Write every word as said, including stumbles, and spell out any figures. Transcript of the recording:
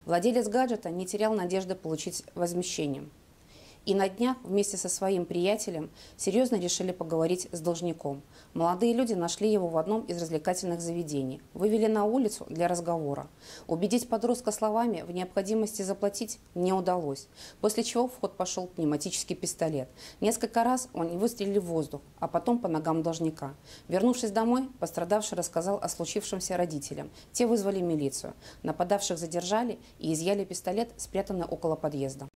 Владелец гаджета не терял надежды получить возмещение. И на днях вместе со своим приятелем серьезно решили поговорить с должником. Молодые люди нашли его в одном из развлекательных заведений, вывели на улицу для разговора. Убедить подростка словами в необходимости заплатить не удалось, после чего в ход пошел пневматический пистолет. Несколько раз он выстрелил в воздух, а потом по ногам должника. Вернувшись домой, пострадавший рассказал о случившемся родителям. Те вызвали милицию. Нападавших задержали и изъяли пистолет, спрятанный около подъезда.